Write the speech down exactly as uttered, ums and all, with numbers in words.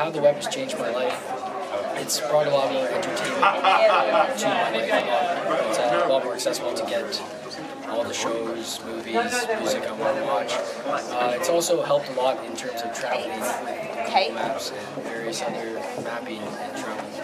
how the web has changed my life. It's brought a lot more entertainment uh, to my life. It's uh, a lot more accessible to get all the shows, movies, music I want to watch. Uh, it's also helped a lot in terms of traveling with Google Maps and various other mapping and travel